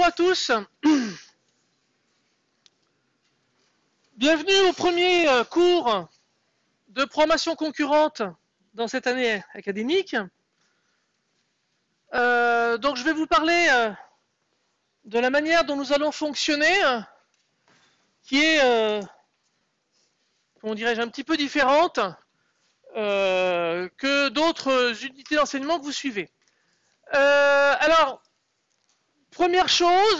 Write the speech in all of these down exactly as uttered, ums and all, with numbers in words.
à tous. Bienvenue au premier cours de programmation concurrente dans cette année académique. Euh, donc je vais vous parler euh, de la manière dont nous allons fonctionner, euh, qui est, euh, comment dirais-je, un petit peu différente euh, que d'autres unités d'enseignement que vous suivez. Euh, alors, première chose,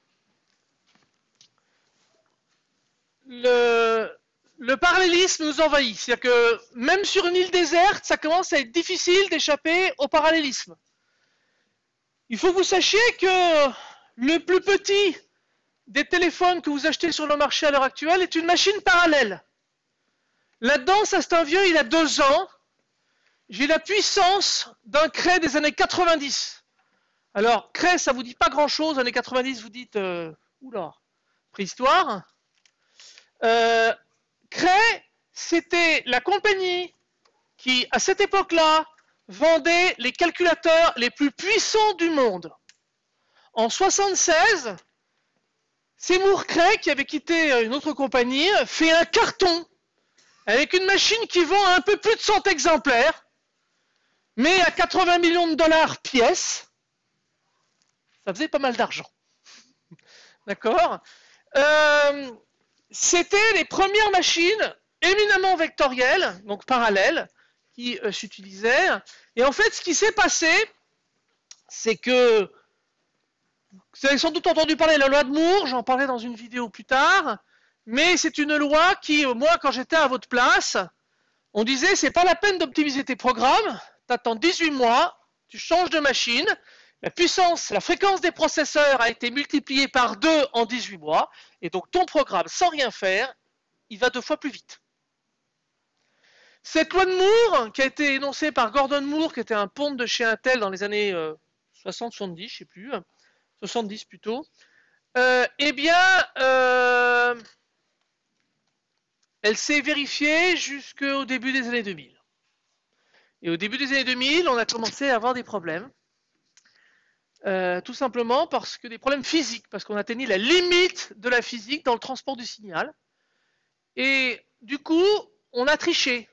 le, le parallélisme nous envahit. C'est-à-dire que même sur une île déserte, ça commence à être difficile d'échapper au parallélisme. Il faut que vous sachiez que le plus petit des téléphones que vous achetez sur le marché à l'heure actuelle est une machine parallèle. Là-dedans, ça c'est un vieux, il a deux ans. J'ai la puissance d'un Cray des années quatre-vingt-dix. Alors, Cray, ça vous dit pas grand-chose. Années quatre-vingt-dix, vous dites, euh, oula, préhistoire. Euh, Cray, c'était la compagnie qui, à cette époque-là, vendait les calculateurs les plus puissants du monde. En soixante-seize, Seymour Cray, qui avait quitté une autre compagnie, fait un carton avec une machine qui vend un peu plus de cent exemplaires, mais à quatre-vingts millions de dollars pièce. Ça faisait pas mal d'argent. D'accord ? euh, C'était les premières machines éminemment vectorielles, donc parallèles, qui euh, s'utilisaient. Et en fait, ce qui s'est passé, c'est que, vous avez sans doute entendu parler de la loi de Moore, j'en parlerai dans une vidéo plus tard, mais c'est une loi qui, moi, quand j'étais à votre place, on disait, c'est pas la peine d'optimiser tes programmes, tu attends dix-huit mois, tu changes de machine, la puissance, la fréquence des processeurs a été multipliée par deux en dix-huit mois, et donc ton programme, sans rien faire, il va deux fois plus vite. Cette loi de Moore, qui a été énoncée par Gordon Moore, qui était un ponte de chez Intel dans les années euh, soixante soixante-dix, je ne sais plus, soixante-dix plutôt, euh, eh bien, euh, elle s'est vérifiée jusqu'au début des années deux mille. Et au début des années deux mille, on a commencé à avoir des problèmes. Euh, tout simplement parce que des problèmes physiques, parce qu'on atteignait la limite de la physique dans le transport du signal. Et du coup, on a triché.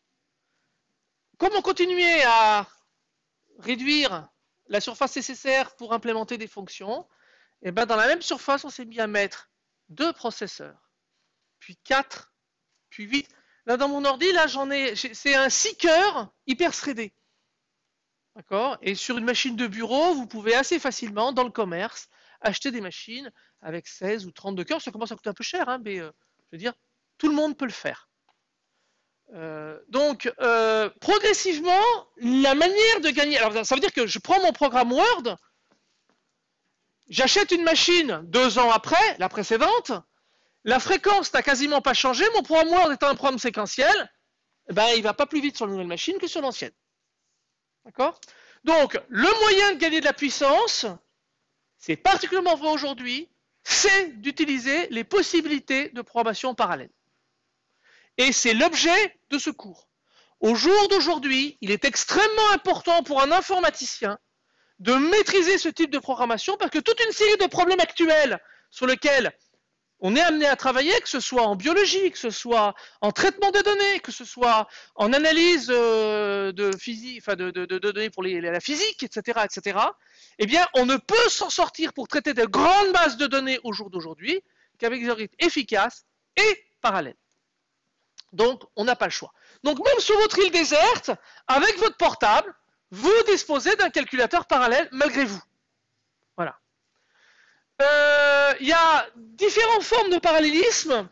Comme on continuait à réduire la surface nécessaire pour implémenter des fonctions, et ben dans la même surface, on s'est mis à mettre deux processeurs, puis quatre, puis huit. Là, dans mon ordi, là, j'en ai, c'est un six cœurs hyper threadé. D'accord ? Et sur une machine de bureau, vous pouvez assez facilement, dans le commerce, acheter des machines avec seize ou trente-deux cœurs. Ça commence à coûter un peu cher, hein, mais euh, je veux dire, tout le monde peut le faire. Euh, donc, euh, progressivement, la manière de gagner... Alors, ça veut dire que je prends mon programme Word, j'achète une machine deux ans après, la précédente, la fréquence n'a quasiment pas changé, mon programme Word étant un programme séquentiel, eh ben, il ne va pas plus vite sur la nouvelle machine que sur l'ancienne. D'accord ? Donc, le moyen de gagner de la puissance, c'est particulièrement vrai aujourd'hui, c'est d'utiliser les possibilités de programmation parallèle. Et c'est l'objet de ce cours. Au jour d'aujourd'hui, il est extrêmement important pour un informaticien de maîtriser ce type de programmation parce que toute une série de problèmes actuels sur lesquels on est amené à travailler, que ce soit en biologie, que ce soit en traitement de données, que ce soit en analyse euh, de, physique, enfin de, de, de, de données pour les, la physique, et cetera, et cetera, eh bien, on ne peut s'en sortir pour traiter de grandes bases de données au jour d'aujourd'hui qu'avec des algorithmes efficaces et parallèles. Donc, on n'a pas le choix. Donc, même sur votre île déserte, avec votre portable, vous disposez d'un calculateur parallèle malgré vous. Voilà. Il euh, y a différentes formes de parallélisme.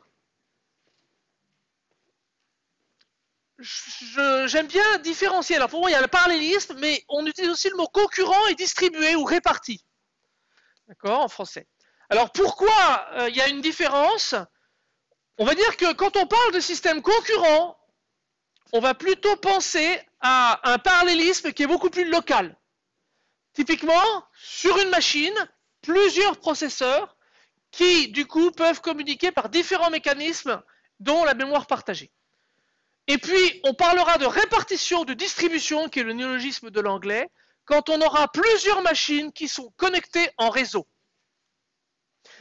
J'aime bien différencier. Alors pour moi, il y a le parallélisme, mais on utilise aussi le mot concurrent et distribué ou réparti. D'accord, en français. Alors pourquoi il euh, y a une différence? On va dire que quand on parle de système concurrent, on va plutôt penser à un parallélisme qui est beaucoup plus local. Typiquement, sur une machine, plusieurs processeurs qui, du coup, peuvent communiquer par différents mécanismes, dont la mémoire partagée. Et puis, on parlera de répartition, de distribution, qui est le néologisme de l'anglais, quand on aura plusieurs machines qui sont connectées en réseau.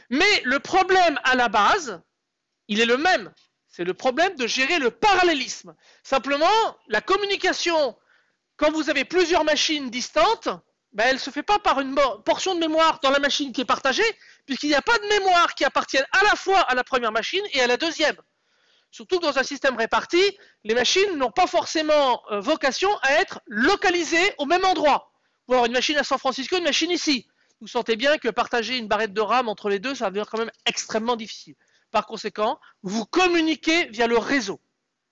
Mais le problème à la base, il est le même. C'est le problème de gérer le parallélisme. Simplement, la communication, quand vous avez plusieurs machines distantes, ben, elle ne se fait pas par une portion de mémoire dans la machine qui est partagée, puisqu'il n'y a pas de mémoire qui appartienne à la fois à la première machine et à la deuxième. Surtout que dans un système réparti, les machines n'ont pas forcément euh, vocation à être localisées au même endroit. Vous avoir une machine à San Francisco, une machine ici. Vous sentez bien que partager une barrette de RAM entre les deux, ça va devenir quand même extrêmement difficile. Par conséquent, vous communiquez via le réseau.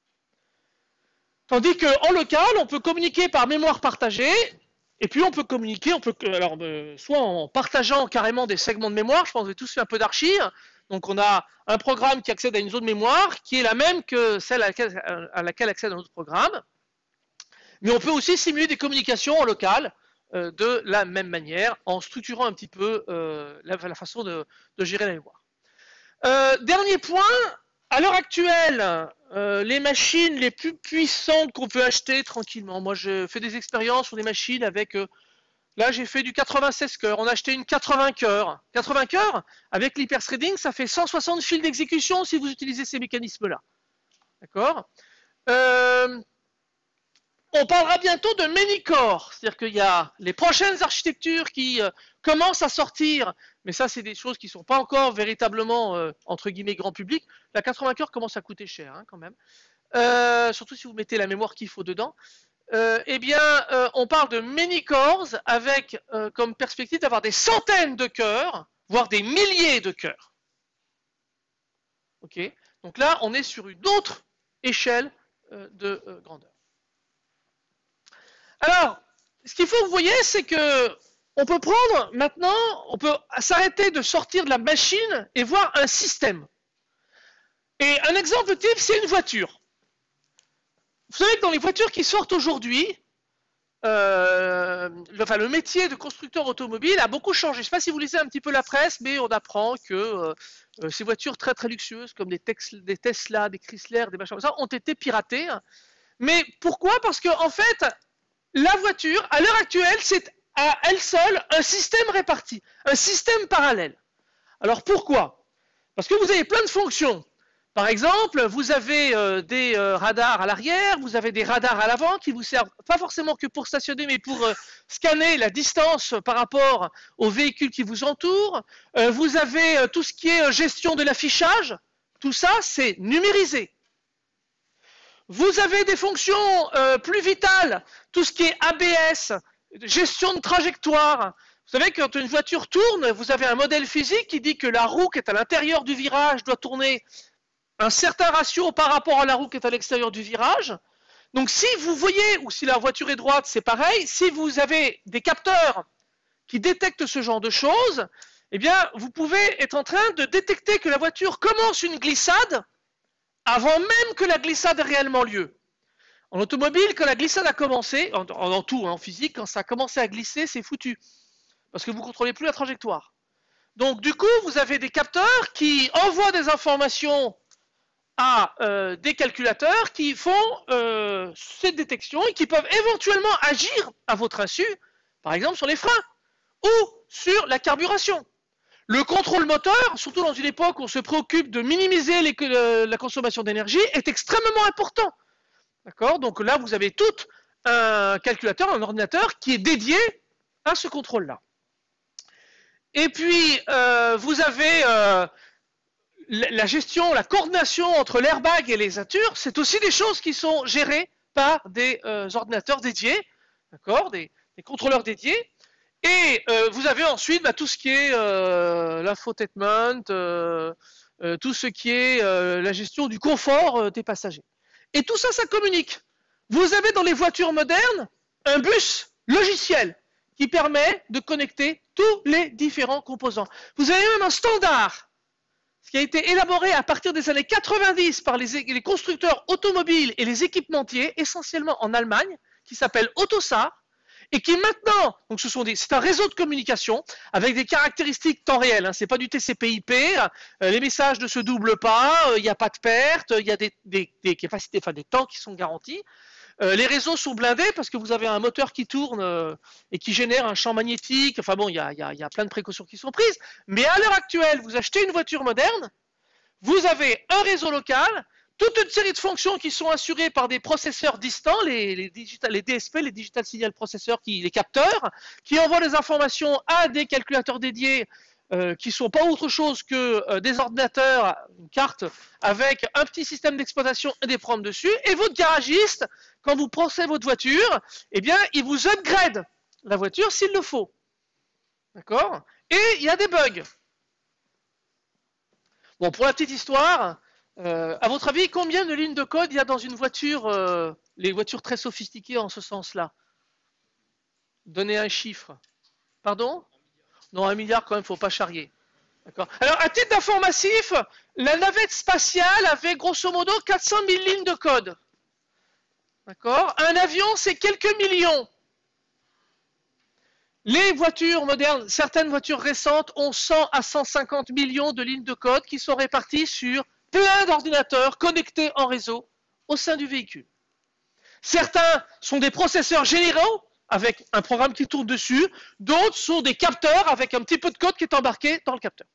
Tandis qu'en local, on peut communiquer par mémoire partagée, et puis on peut communiquer, on peut, alors, euh, soit en partageant carrément des segments de mémoire, je pense que vous avez tous fait un peu d'archi. Donc on a un programme qui accède à une zone mémoire qui est la même que celle à laquelle, à laquelle accède un autre programme. Mais on peut aussi simuler des communications en local euh, de la même manière, en structurant un petit peu euh, la, la façon de, de gérer la mémoire. Euh, dernier point, à l'heure actuelle, euh, les machines les plus puissantes qu'on peut acheter tranquillement. Moi, je fais des expériences sur des machines avec... Euh, là, j'ai fait du quatre-vingt-seize cœurs. On a acheté une quatre-vingts cœurs. quatre-vingts cœurs, avec l'hyperthreading, ça fait cent soixante fils d'exécution si vous utilisez ces mécanismes-là. D'accord euh, On parlera bientôt de many-core. C'est-à-dire qu'il y a les prochaines architectures qui euh, commencent à sortir, mais ça, c'est des choses qui ne sont pas encore véritablement, euh, entre guillemets, grand public. La quatre-vingts cœurs commence à coûter cher, hein, quand même. Euh, surtout si vous mettez la mémoire qu'il faut dedans. Euh, eh bien, euh, on parle de many cores avec euh, comme perspective d'avoir des centaines de cœurs, voire des milliers de cœurs. Ok. Donc là, on est sur une autre échelle euh, de euh, grandeur. Alors, ce qu'il faut que vous voyez, c'est que on peut prendre maintenant, on peut s'arrêter de sortir de la machine et voir un système. Et un exemple type, c'est une voiture. Vous savez que dans les voitures qui sortent aujourd'hui, euh, le, enfin, le métier de constructeur automobile a beaucoup changé. Je ne sais pas si vous lisez un petit peu la presse, mais on apprend que euh, ces voitures très très luxueuses, comme des, des Tesla, des Chrysler, des machins comme ça, ont été piratées. Mais pourquoi? Parce que en fait, la voiture, à l'heure actuelle, c'est à elle seule un système réparti, un système parallèle. Alors pourquoi? Parce que vous avez plein de fonctions. Par exemple, vous avez euh, des euh, radars à l'arrière, vous avez des radars à l'avant qui vous servent pas forcément que pour stationner, mais pour euh, scanner la distance par rapport aux véhicules qui vous entourent. Euh, vous avez euh, tout ce qui est euh, gestion de l'affichage. Tout ça, c'est numérisé. Vous avez des fonctions euh, plus vitales, tout ce qui est A B S, gestion de trajectoire. Vous savez, quand une voiture tourne, vous avez un modèle physique qui dit que la roue qui est à l'intérieur du virage doit tourner un certain ratio par rapport à la roue qui est à l'extérieur du virage. Donc si vous voyez, ou si la voiture est droite, c'est pareil, si vous avez des capteurs qui détectent ce genre de choses, eh bien, vous pouvez être en train de détecter que la voiture commence une glissade avant même que la glissade ait réellement lieu. En automobile, quand la glissade a commencé, en, en tout, hein, en physique, quand ça a commencé à glisser, c'est foutu. Parce que vous ne contrôlez plus la trajectoire. Donc du coup, vous avez des capteurs qui envoient des informations à euh, des calculateurs qui font euh, cette détection et qui peuvent éventuellement agir à votre insu, par exemple sur les freins ou sur la carburation. Le contrôle moteur, surtout dans une époque où on se préoccupe de minimiser les, euh, la consommation d'énergie, est extrêmement important. D'accord? Donc là, vous avez tout un calculateur, un ordinateur qui est dédié à ce contrôle-là. Et puis, euh, vous avez euh, la gestion, la coordination entre l'airbag et les ceintures, c'est aussi des choses qui sont gérées par des euh, ordinateurs dédiés, d'accord, des, des contrôleurs dédiés. Et euh, vous avez ensuite bah, tout ce qui est euh, l'infotainment, euh, euh, tout ce qui est euh, la gestion du confort euh, des passagers. Et tout ça, ça communique. Vous avez dans les voitures modernes un bus logiciel qui permet de connecter tous les différents composants. Vous avez même un standard qui a été élaboré à partir des années quatre-vingt-dix par les, les constructeurs automobiles et les équipementiers, essentiellement en Allemagne, qui s'appelle AutoSAR, et qui maintenant, donc ce sont des, c'est un réseau de communication avec des caractéristiques temps réel. Hein, c'est pas du T C P/I P. Euh, les messages ne se doublent pas. Il euh, n'y a pas de perte. Il y a des, des, des capacités, enfin des temps qui sont garantis. Euh, les réseaux sont blindés parce que vous avez un moteur qui tourne euh, et qui génère un champ magnétique. Enfin bon, il y a, y a, y a plein de précautions qui sont prises. Mais à l'heure actuelle, vous achetez une voiture moderne, vous avez un réseau local, toute une série de fonctions qui sont assurées par des processeurs distants, les, les, digital, les D S P, les Digital Signal Processors, qui, les capteurs, qui envoient les informations à des calculateurs dédiés euh, qui ne sont pas autre chose que euh, des ordinateurs, une carte avec un petit système d'exploitation et des programmes dessus. Et votre garagiste, quand vous pensez votre voiture, eh bien, il vous upgrade la voiture s'il le faut. D'accord? Et il y a des bugs. Bon, pour la petite histoire, euh, à votre avis, combien de lignes de code il y a dans une voiture, euh, les voitures très sophistiquées en ce sens-là? Donnez un chiffre. Pardon? Non, un milliard quand même, il ne faut pas charrier. D'accord. Alors, à titre d'informatif, la navette spatiale avait grosso modo quatre cent mille lignes de code. D'accord. Un avion, c'est quelques millions. Les voitures modernes, certaines voitures récentes ont cent à cent cinquante millions de lignes de code qui sont réparties sur plein d'ordinateurs connectés en réseau au sein du véhicule. Certains sont des processeurs généraux avec un programme qui tourne dessus, d'autres sont des capteurs avec un petit peu de code qui est embarqué dans le capteur.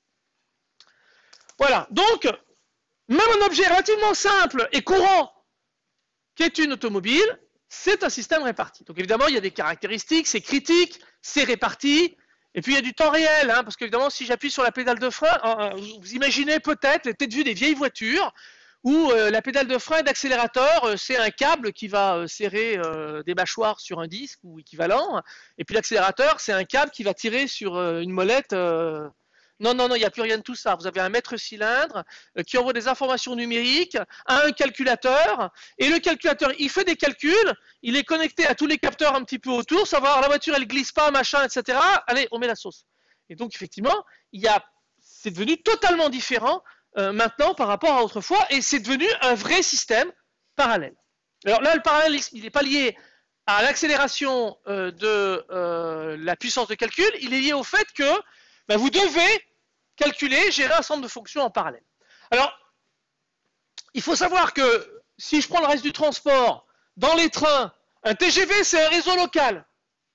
Voilà, donc, même un objet relativement simple et courant qui est une automobile, c'est un système réparti. Donc évidemment, il y a des caractéristiques, c'est critique, c'est réparti, et puis il y a du temps réel, hein, parce qu'évidemment, si j'appuie sur la pédale de frein, vous imaginez peut-être les têtes vues des vieilles voitures, où euh, la pédale de frein et d'accélérateur, euh, c'est un câble qui va euh, serrer euh, des mâchoires sur un disque ou équivalent, et puis l'accélérateur, c'est un câble qui va tirer sur euh, une molette. Euh... Non, non, non, il n'y a plus rien de tout ça. Vous avez un mètre cylindre euh, qui envoie des informations numériques à un calculateur, et le calculateur, il fait des calculs, il est connecté à tous les capteurs un petit peu autour, savoir la voiture, elle glisse pas, machin, et cetera. Allez, on met la sauce. Et donc, effectivement, il y a, c'est devenu totalement différent Euh, maintenant par rapport à autrefois, et c'est devenu un vrai système parallèle. Alors là, le parallélisme, il n'est pas lié à l'accélération euh, de euh, la puissance de calcul, il est lié au fait que ben, vous devez calculer, gérer un ensemble de fonctions en parallèle. Alors, il faut savoir que si je prends le reste du transport, dans les trains, un T G V, c'est un réseau local.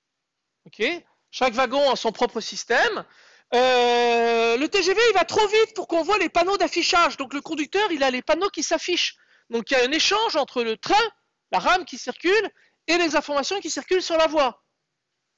Okay, chaque wagon a son propre système. Euh, le T G V, il va trop vite pour qu'on voit les panneaux d'affichage. Donc le conducteur, il a les panneaux qui s'affichent. Donc il y a un échange entre le train, la rame qui circule, et les informations qui circulent sur la voie. D'accord ?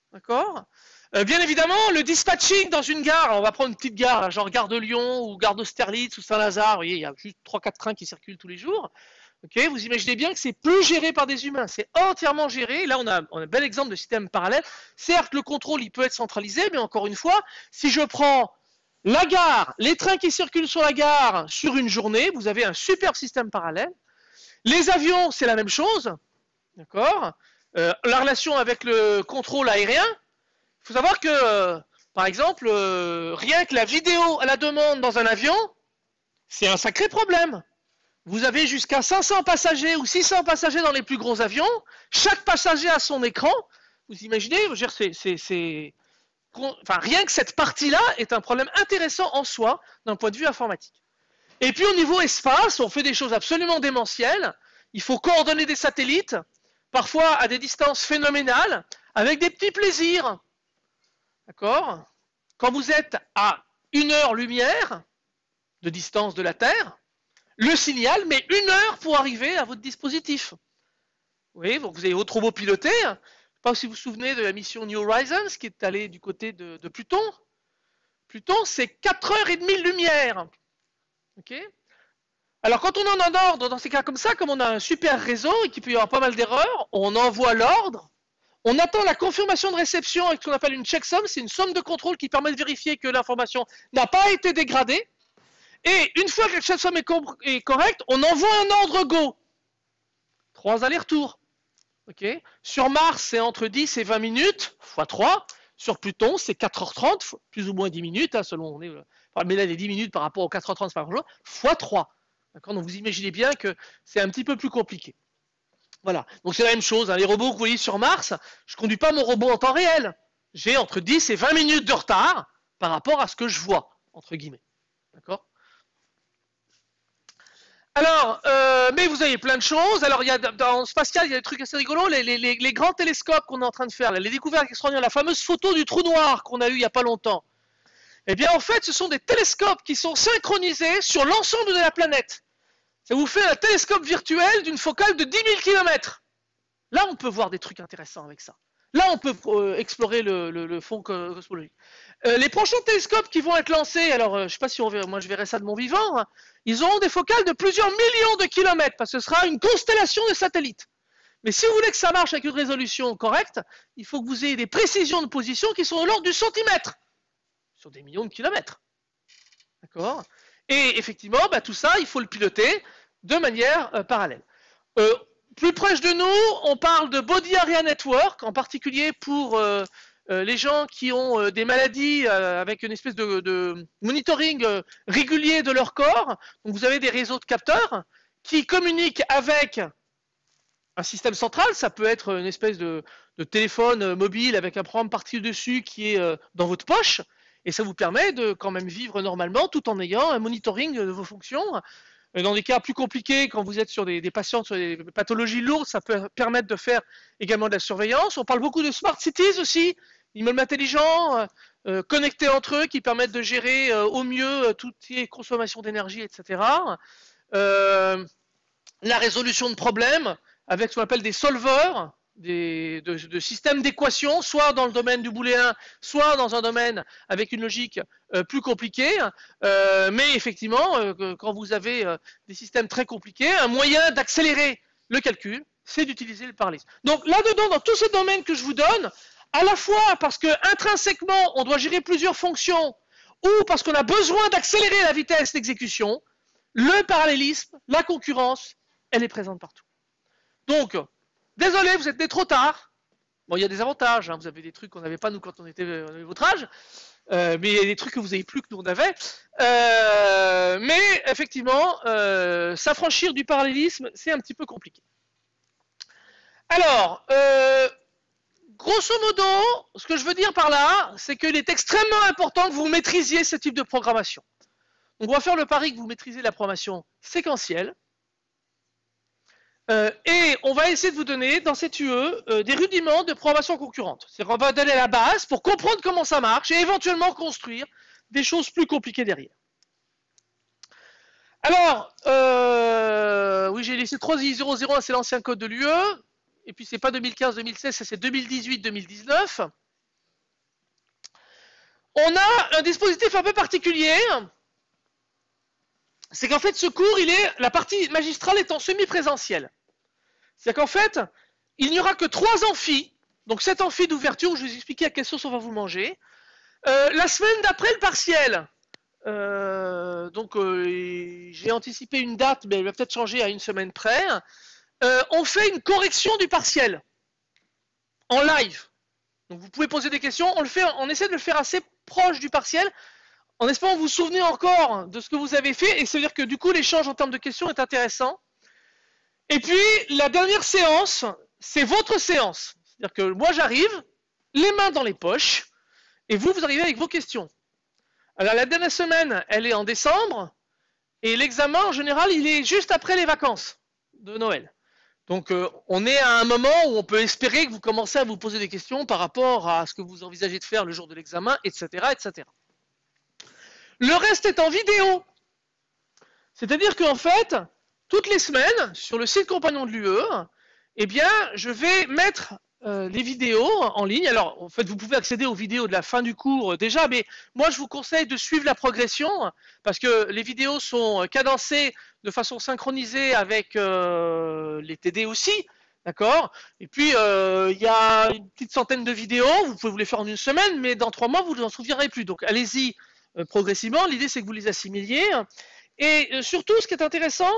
euh, Bien évidemment, le dispatching dans une gare, on va prendre une petite gare, là, genre gare de Lyon, ou gare d'Austerlitz, ou Saint-Lazare, vous voyez, il y a juste trois quatre trains qui circulent tous les jours. Okay, vous imaginez bien que c'est plus géré par des humains, c'est entièrement géré. Là, on a, on a un bel exemple de système parallèle. Certes, le contrôle, il peut être centralisé, mais encore une fois, si je prends la gare, les trains qui circulent sur la gare sur une journée, vous avez un super système parallèle. Les avions, c'est la même chose. D'accord. euh, La relation avec le contrôle aérien, il faut savoir que, euh, par exemple, euh, rien que la vidéo à la demande dans un avion, c'est un sacré problème. Vous avez jusqu'à cinq cents passagers ou six cents passagers dans les plus gros avions. Chaque passager a son écran. Vous imaginez, c'est, c'est, c'est... Enfin, rien que cette partie-là est un problème intéressant en soi d'un point de vue informatique. Et puis au niveau espace, on fait des choses absolument démentielles. Il faut coordonner des satellites, parfois à des distances phénoménales, avec des petits plaisirs. D'accord ? Quand vous êtes à une heure lumière de distance de la Terre, le signal met une heure pour arriver à votre dispositif. Oui, donc vous avez votre robot piloté. Je ne sais pas si vous vous souvenez de la mission New Horizons qui est allée du côté de, de Pluton. Pluton, c'est quatre heures et demie de lumière. Okay. Alors quand on en a un ordre, dans ces cas comme ça, comme on a un super réseau et qu'il peut y avoir pas mal d'erreurs, on envoie l'ordre, on attend la confirmation de réception avec ce qu'on appelle une checksum, c'est une somme de contrôle qui permet de vérifier que l'information n'a pas été dégradée. Et une fois que la checksum est, est correcte, on envoie un ordre go. Trois allers-retours. Okay. Sur Mars, c'est entre dix et vingt minutes, fois trois. Sur Pluton, c'est quatre heures trente, plus ou moins dix minutes, hein, selon on est, enfin, mais là, les dix minutes par rapport aux quatre heures trente par jour, fois trois. Donc vous imaginez bien que c'est un petit peu plus compliqué. Voilà. Donc c'est la même chose. Hein. Les robots que vous voyez sur Mars, je ne conduis pas mon robot en temps réel. J'ai entre dix et vingt minutes de retard par rapport à ce que je vois, entre guillemets. D'accord ? Alors, euh, mais vous avez plein de choses. Alors, il y a dans spatial, il y a des trucs assez rigolos. Les, les, les, les grands télescopes qu'on est en train de faire, les découvertes extraordinaires, la fameuse photo du trou noir qu'on a eu il n'y a pas longtemps. Eh bien, en fait, ce sont des télescopes qui sont synchronisés sur l'ensemble de la planète. Ça vous fait un télescope virtuel d'une focale de dix mille kilomètres. Là, on peut voir des trucs intéressants avec ça. Là, on peut euh, explorer le, le, le fond cosmologique. Euh, les prochains télescopes qui vont être lancés, alors euh, je ne sais pas si on verra, moi je verrai ça de mon vivant, hein, ils auront des focales de plusieurs millions de kilomètres, parce que ce sera une constellation de satellites. Mais si vous voulez que ça marche avec une résolution correcte, il faut que vous ayez des précisions de position qui sont de l'ordre du centimètre, sur des millions de kilomètres. D'accord? Et effectivement, bah, tout ça, il faut le piloter de manière euh, parallèle. Euh, plus proche de nous, on parle de Body Area Network, en particulier pour euh, euh, les gens qui ont euh, des maladies euh, avec une espèce de, de monitoring euh, régulier de leur corps. Donc vous avez des réseaux de capteurs qui communiquent avec un système central. Ça peut être une espèce de, de téléphone mobile avec un programme parti dessus qui est euh, dans votre poche. Et ça vous permet de quand même vivre normalement tout en ayant un monitoring de vos fonctions. Dans des cas plus compliqués, quand vous êtes sur des, des patients sur des pathologies lourdes, ça peut permettre de faire également de la surveillance. On parle beaucoup de smart cities aussi, immeubles intelligents, euh, connectés entre eux, qui permettent de gérer euh, au mieux euh, toutes les consommations d'énergie, et cetera. Euh, la résolution de problèmes avec ce qu'on appelle des solvers, des, de, de systèmes d'équations, soit dans le domaine du booléen, soit dans un domaine avec une logique euh, plus compliquée. Euh, mais effectivement, euh, quand vous avez euh, des systèmes très compliqués, un moyen d'accélérer le calcul, c'est d'utiliser le parallélisme. Donc là-dedans, dans tous ces domaines que je vous donne, à la fois parce que intrinsèquement, on doit gérer plusieurs fonctions, ou parce qu'on a besoin d'accélérer la vitesse d'exécution, le parallélisme, la concurrence, elle est présente partout. Donc, désolé, vous êtes né trop tard. Bon, il y a des avantages, hein. Vous avez des trucs qu'on n'avait pas nous quand on était on avait votre âge, euh, mais il y a des trucs que vous avez plus que nous on avait. Euh, mais effectivement, euh, s'affranchir du parallélisme, c'est un petit peu compliqué. Alors, euh, grosso modo, ce que je veux dire par là, c'est qu'il est extrêmement important que vous maîtrisiez ce type de programmation. Donc, on va faire le pari que vous maîtrisez la programmation séquentielle. Euh, et on va essayer de vous donner dans cette U E euh, des rudiments de programmation concurrente. C'est-à-dire qu'on va donner la base pour comprendre comment ça marche et éventuellement construire des choses plus compliquées derrière. Alors, euh, oui, j'ai laissé trois i zéro zéro, c'est l'ancien code de l'U E. Et puis, c'est pas deux mille quinze deux mille seize, c'est deux mille dix-huit deux mille dix-neuf. On a un dispositif un peu particulier. C'est qu'en fait, ce cours, il est, la partie magistrale est en semi-présentiel. C'est-à-dire qu'en fait, il n'y aura que trois amphis, donc sept amphis d'ouverture, où je vais vous expliquer à quelle sauce on va vous manger. Euh, la semaine d'après le partiel, euh, donc euh, j'ai anticipé une date, mais elle va peut-être changer à une semaine près, euh, on fait une correction du partiel, en live. Donc vous pouvez poser des questions, on, le fait, on essaie de le faire assez proche du partiel, en espérant vous souvenir encore de ce que vous avez fait, et ça veut dire que du coup l'échange en termes de questions est intéressant. Et puis, la dernière séance, c'est votre séance. C'est-à-dire que moi, j'arrive, les mains dans les poches, et vous, vous arrivez avec vos questions. Alors, la dernière semaine, elle est en décembre, et l'examen, en général, il est juste après les vacances de Noël. Donc, euh, on est à un moment où on peut espérer que vous commencez à vous poser des questions par rapport à ce que vous envisagez de faire le jour de l'examen, et cetera, et cetera. Le reste est en vidéo. C'est-à-dire qu'en fait, toutes les semaines, sur le site compagnon de l'U E, eh bien, je vais mettre euh, les vidéos en ligne. Alors, en fait, vous pouvez accéder aux vidéos de la fin du cours euh, déjà, mais moi, je vous conseille de suivre la progression, parce que les vidéos sont cadencées de façon synchronisée avec euh, les T D aussi, d'accord? Et puis, euh, il y a une petite centaine de vidéos, vous pouvez vous les faire en une semaine, mais dans trois mois, vous ne vous en souviendrez plus. Donc, allez-y euh, progressivement. L'idée, c'est que vous les assimiliez. Et euh, surtout, ce qui est intéressant,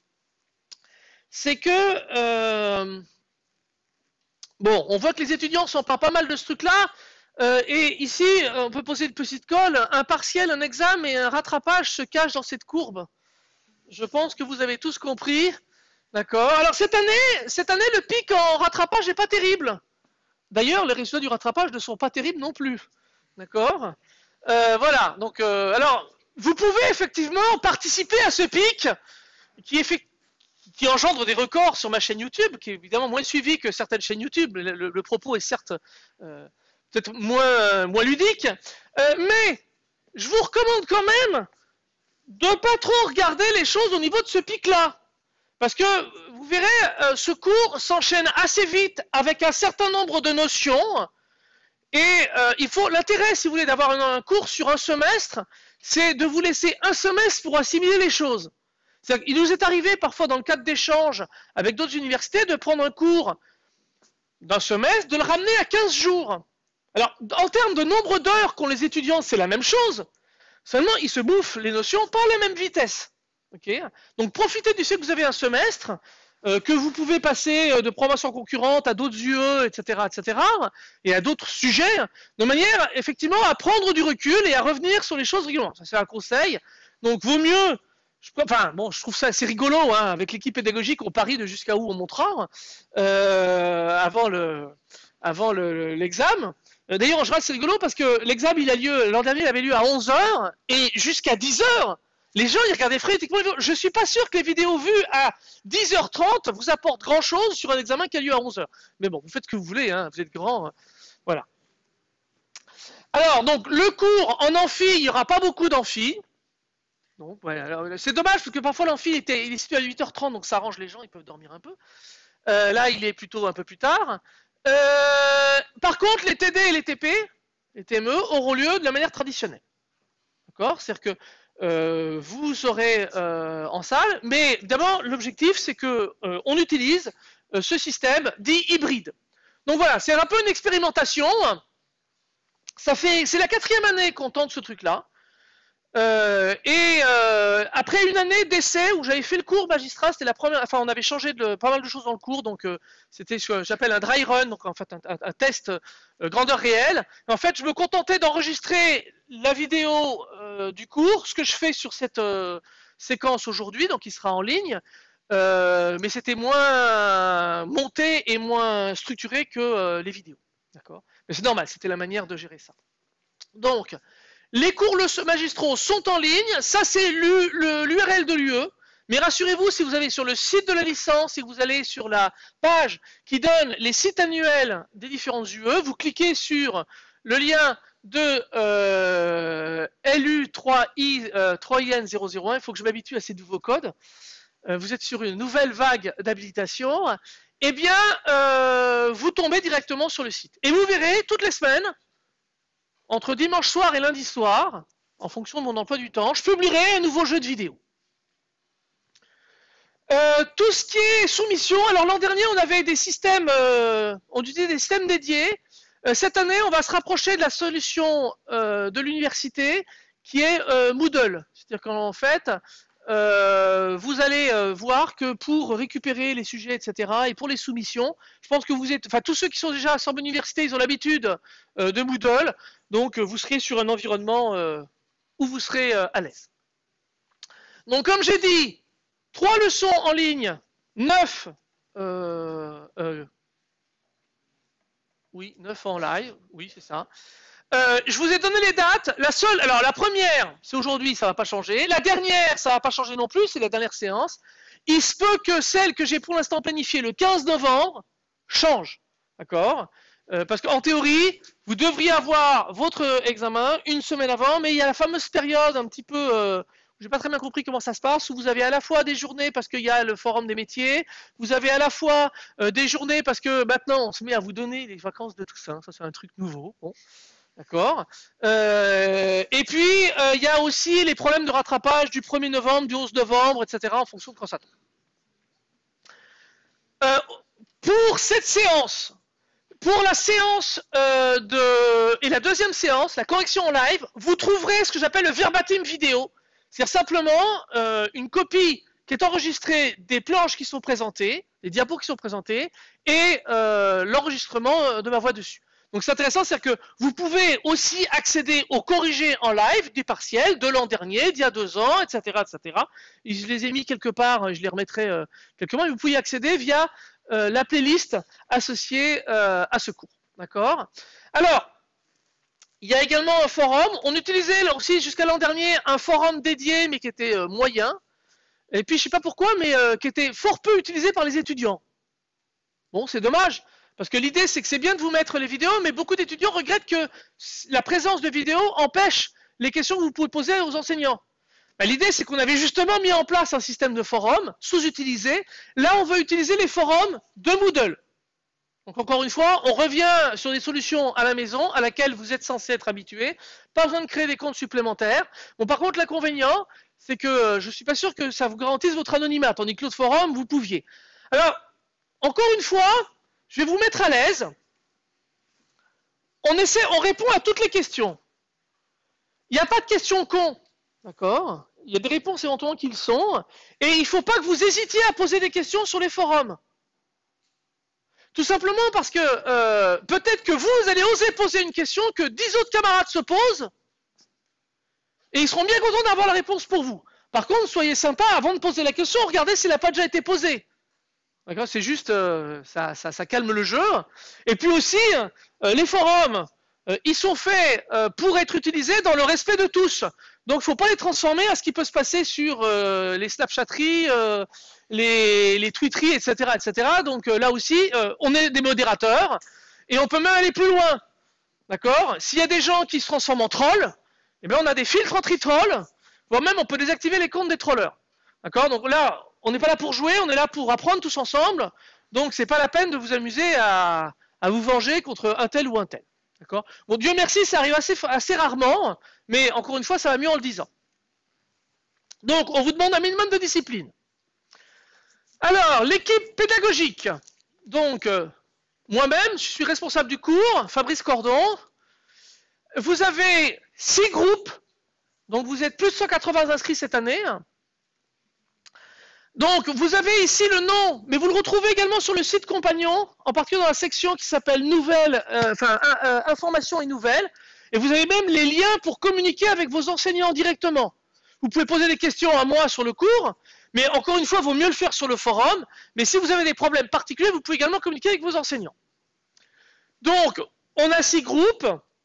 c'est que, euh, bon, on voit que les étudiants s'emparent pas mal de ce truc-là, euh, et ici, on peut poser une petite colle, un partiel, un examen et un rattrapage se cachent dans cette courbe. Je pense que vous avez tous compris, d'accord? Alors cette année, cette année, le pic en rattrapage n'est pas terrible. D'ailleurs, les résultats du rattrapage ne sont pas terribles non plus, d'accord? euh, Voilà, donc, euh, alors, vous pouvez effectivement participer à ce pic. qui, effect... qui engendre des records sur ma chaîne YouTube, qui est évidemment moins suivie que certaines chaînes YouTube. Le, le, le propos est certes euh, peut-être moins, euh, moins ludique, euh, mais je vous recommande quand même de ne pas trop regarder les choses au niveau de ce pic-là. Parce que, vous verrez, euh, ce cours s'enchaîne assez vite avec un certain nombre de notions. Et euh, il faut l'intérêt, si vous voulez, d'avoir un, un cours sur un semestre, c'est de vous laisser un semestre pour assimiler les choses. Il nous est arrivé parfois dans le cadre d'échanges avec d'autres universités de prendre un cours d'un semestre, de le ramener à quinze jours. Alors, en termes de nombre d'heures qu'ont les étudiants, c'est la même chose. Seulement, ils se bouffent les notions pas à la même vitesse. Okay. Donc, profitez du fait que vous avez un semestre, euh, que vous pouvez passer de promotion concurrente à d'autres U E, et cetera, et cetera, et à d'autres sujets, de manière, effectivement, à prendre du recul et à revenir sur les choses régulièrement. Ça, c'est un conseil. Donc, vaut mieux... Je, enfin, bon, je trouve ça assez rigolo, hein, avec l'équipe pédagogique, on parie de jusqu'à où on montera, euh, avant le, avant le, l'examen. D'ailleurs, en général, c'est rigolo parce que l'examen, il a lieu, l'an dernier, il avait lieu à onze heures, et jusqu'à dix heures, les gens, ils regardaient frénétiquement les vidéos. Je suis pas sûr que les vidéos vues à dix heures trente vous apportent grand chose sur un examen qui a lieu à onze heures. Mais bon, vous faites ce que vous voulez, hein, vous êtes grand, hein, voilà. Alors, donc, le cours en amphi, il n'y aura pas beaucoup d'amphi. Ouais, c'est dommage parce que parfois l'amphi était, il est situé à huit heures trente, donc ça arrange les gens, ils peuvent dormir un peu. Euh, là, il est plutôt un peu plus tard. Euh, par contre, les T D et les T P, les T M E, auront lieu de la manière traditionnelle. D'accord? C'est-à-dire que euh, vous serez euh, en salle, mais d'abord, l'objectif, c'est que euh, on utilise euh, ce système dit hybride. Donc voilà, c'est un peu une expérimentation. Ça fait, c'est la quatrième année qu'on tente ce truc-là. Euh, et euh, après une année d'essai où j'avais fait le cours magistral, c'était la première, enfin on avait changé de pas mal de choses dans le cours, donc euh, c'était ce que j'appelle un dry run, donc en fait un, un, un test euh, grandeur réelle. Et en fait, je me contentais d'enregistrer la vidéo euh, du cours, ce que je fais sur cette euh, séquence aujourd'hui, donc il sera en ligne, euh, mais c'était moins monté et moins structuré que euh, les vidéos, d'accord. Mais c'est normal, c'était la manière de gérer ça. Donc les cours magistraux sont en ligne, ça c'est l'U R L de l'U E, mais rassurez-vous, si vous allez sur le site de la licence, si vous allez sur la page qui donne les sites annuels des différentes U E, vous cliquez sur le lien de euh, L U trois I N zéro zéro un, il faut que je m'habitue à ces nouveaux codes, euh, vous êtes sur une nouvelle vague d'habilitation, eh bien euh, vous tombez directement sur le site. Et vous verrez, toutes les semaines, entre dimanche soir et lundi soir, en fonction de mon emploi du temps, je publierai un nouveau jeu de vidéo. Euh, tout ce qui est soumission, alors l'an dernier on avait des systèmes, euh, on utilisait des systèmes dédiés. Euh, cette année on va se rapprocher de la solution euh, de l'université qui est euh, Moodle. C'est-à-dire qu'en fait, euh, vous allez euh, voir que pour récupérer les sujets, et cetera, et pour les soumissions, je pense que vous êtes, enfin tous ceux qui sont déjà à Sorbonne Université, ils ont l'habitude euh, de Moodle. Donc, vous serez sur un environnement euh, où vous serez euh, à l'aise. Donc, comme j'ai dit, trois leçons en ligne, neuf, euh, euh, oui, neuf en live, oui, c'est ça. Euh, je vous ai donné les dates. La seule, alors la première, c'est aujourd'hui, ça ne va pas changer. La dernière, ça ne va pas changer non plus, c'est la dernière séance. Il se peut que celle que j'ai pour l'instant planifiée le quinze novembre change, d'accord ? Euh, parce qu'en théorie, vous devriez avoir votre examen une semaine avant, mais il y a la fameuse période un petit peu, euh, j'ai pas très bien compris comment ça se passe, où vous avez à la fois des journées parce qu'il y a le forum des métiers, vous avez à la fois euh, des journées parce que maintenant on se met à vous donner les vacances de tout ça, ça c'est un truc nouveau, bon, d'accord. Euh, et puis euh, il y a aussi les problèmes de rattrapage du premier novembre, du onze novembre, et cetera en fonction de quand ça tombe. Euh, pour cette séance, pour la séance euh, de et la deuxième séance, la correction en live, vous trouverez ce que j'appelle le verbatim vidéo. C'est-à-dire simplement euh, une copie qui est enregistrée des planches qui sont présentées, des diapos qui sont présentés, et euh, l'enregistrement de ma voix dessus. Donc c'est intéressant, c'est-à-dire que vous pouvez aussi accéder aux corrigés en live des partiels de l'an dernier, d'il y a deux ans, et cetera, et cetera. Et je les ai mis quelque part, je les remettrai euh, quelque part, et vous pouvez y accéder via Euh, la playlist associée euh, à ce cours. D'accord? Alors, il y a également un forum. On utilisait là aussi jusqu'à l'an dernier un forum dédié, mais qui était euh, moyen. et puis je sais pas pourquoi, mais euh, qui était fort peu utilisé par les étudiants. Bon, c'est dommage, parce que l'idée c'est que c'est bien de vous mettre les vidéos, mais beaucoup d'étudiants regrettent que la présence de vidéos empêche les questions que vous pouvez poser aux enseignants. Ben, l'idée c'est qu'on avait justement mis en place un système de forum sous-utilisé. Là, on veut utiliser les forums de Moodle. Donc encore une fois, on revient sur des solutions à la maison à laquelle vous êtes censé être habitué. Pas besoin de créer des comptes supplémentaires. Bon, par contre, l'inconvénient, c'est que euh, je ne suis pas sûr que ça vous garantisse votre anonymat, tandis que l'autre forum, vous pouviez. Alors, encore une fois, je vais vous mettre à l'aise. On essaie, on répond à toutes les questions. Il n'y a pas de questions cons, d'accord? Il y a des réponses éventuellement qui le sont. Et il ne faut pas que vous hésitiez à poser des questions sur les forums. Tout simplement parce que euh, peut-être que vous, vous allez oser poser une question que dix autres camarades se posent et ils seront bien contents d'avoir la réponse pour vous. Par contre, soyez sympa, avant de poser la question, regardez si elle n'a pas déjà été posée. D'accord, c'est juste, euh, ça, ça, ça calme le jeu. Et puis aussi, euh, les forums, euh, ils sont faits euh, pour être utilisés dans le respect de tous. Donc, il ne faut pas les transformer à ce qui peut se passer sur euh, les Snapchatteries, euh, les, les tweeteries, et cetera, et cetera. Donc euh, là aussi, euh, on est des modérateurs et on peut même aller plus loin. D'accord? S'il y a des gens qui se transforment en trolls, eh bien, on a des filtres anti-trolls, voire même on peut désactiver les comptes des trollers. D'accord? Donc là, on n'est pas là pour jouer, on est là pour apprendre tous ensemble. Donc, c'est pas la peine de vous amuser à, à vous venger contre un tel ou un tel. D'accord? Bon, Dieu merci, ça arrive assez, assez rarement, mais encore une fois, ça va mieux en le disant. Donc, on vous demande un minimum de discipline. Alors, l'équipe pédagogique. Donc, euh, moi-même, je suis responsable du cours, Fabrice Cordon. Vous avez six groupes, donc vous êtes plus de cent quatre-vingts inscrits cette année. Donc, vous avez ici le nom, mais vous le retrouvez également sur le site Compagnon, en particulier dans la section qui s'appelle Nouvelles, euh, enfin, euh, Informations et Nouvelles. Et vous avez même les liens pour communiquer avec vos enseignants directement. Vous pouvez poser des questions à moi sur le cours, mais encore une fois, il vaut mieux le faire sur le forum. Mais si vous avez des problèmes particuliers, vous pouvez également communiquer avec vos enseignants. Donc, on a six groupes.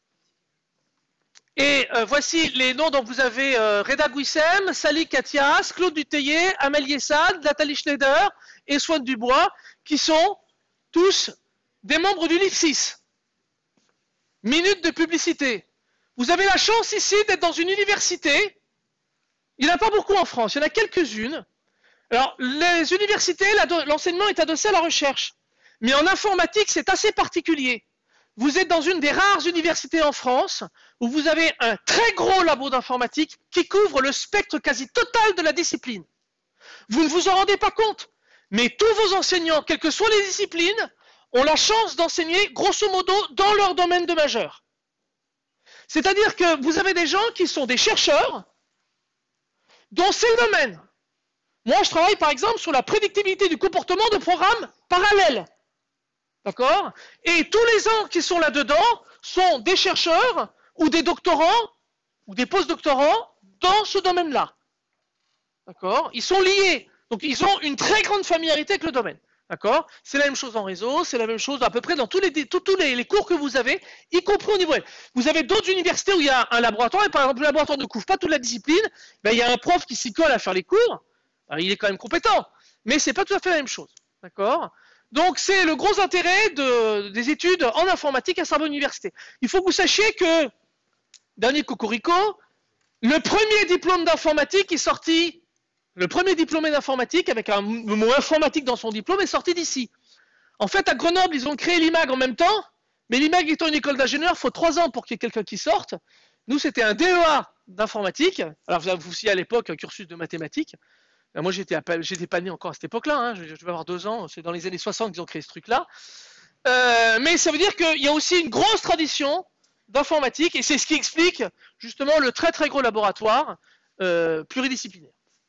Et euh, voici les noms. Donc, vous avez euh, Reda Guissem, Sally Katias, Claude Dutheillet, Amélie Essad, Nathalie Schneider et Swan Dubois, qui sont tous des membres du L I F six. Minute de publicité. Vous avez la chance ici d'être dans une université. Il n'y en a pas beaucoup en France, il y en a quelques-unes. Alors, les universités, l'enseignement est adossé à la recherche. Mais en informatique, c'est assez particulier. Vous êtes dans une des rares universités en France où vous avez un très gros labo d'informatique qui couvre le spectre quasi total de la discipline. Vous ne vous en rendez pas compte, mais tous vos enseignants, quelles que soient les disciplines, ont la chance d'enseigner grosso modo dans leur domaine de majeur. C'est-à-dire que vous avez des gens qui sont des chercheurs dont c'est le domaine. Moi, je travaille par exemple sur la prédictibilité du comportement de programmes parallèles. D'accord? Et tous les gens qui sont là-dedans sont des chercheurs ou des doctorants ou des post-doctorants dans ce domaine-là. D'accord? Ils sont liés. Donc, ils ont une très grande familiarité avec le domaine. D'accord? C'est la même chose en réseau, c'est la même chose à peu près dans tous les, tous, tous les, les cours que vous avez, y compris au niveau L. Vous avez d'autres universités où il y a un laboratoire, et par exemple, le laboratoire ne couvre pas toute la discipline, ben, il y a un prof qui s'y colle à faire les cours, alors, il est quand même compétent, mais c'est pas tout à fait la même chose. D'accord? Donc, c'est le gros intérêt de, des études en informatique à Sorbonne Université. Il faut que vous sachiez que, dernier cocorico, le premier diplôme d'informatique est sorti, le premier diplômé d'informatique, avec un, le mot informatique dans son diplôme, est sorti d'ici. En fait, à Grenoble, ils ont créé l'I M A G en même temps, mais l'I M A G étant une école d'ingénieurs, il faut trois ans pour qu'il y ait quelqu'un qui sorte. Nous, c'était un D E A d'informatique. Alors, vous aussi à l'époque, un cursus de mathématiques. Moi, j'étais pas né encore à cette époque-là, hein. je, je vais avoir deux ans, c'est dans les années soixante qu'ils ont créé ce truc-là. Euh, mais ça veut dire qu'il y a aussi une grosse tradition d'informatique, et c'est ce qui explique justement le très très gros laboratoire euh, pluridisciplinaire.